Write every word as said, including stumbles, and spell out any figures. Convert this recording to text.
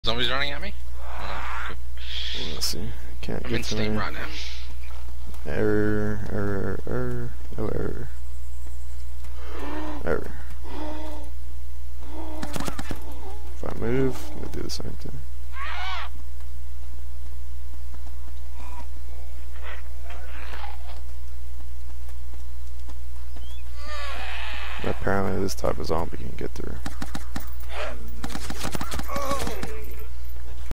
Zombies running at me? Oh, no. Good. Let's see. Can't I'm get in to Steam me. right now. Error, error, error, no error. Error. If I move, it'll do the same thing. Apparently this type of zombie can get through.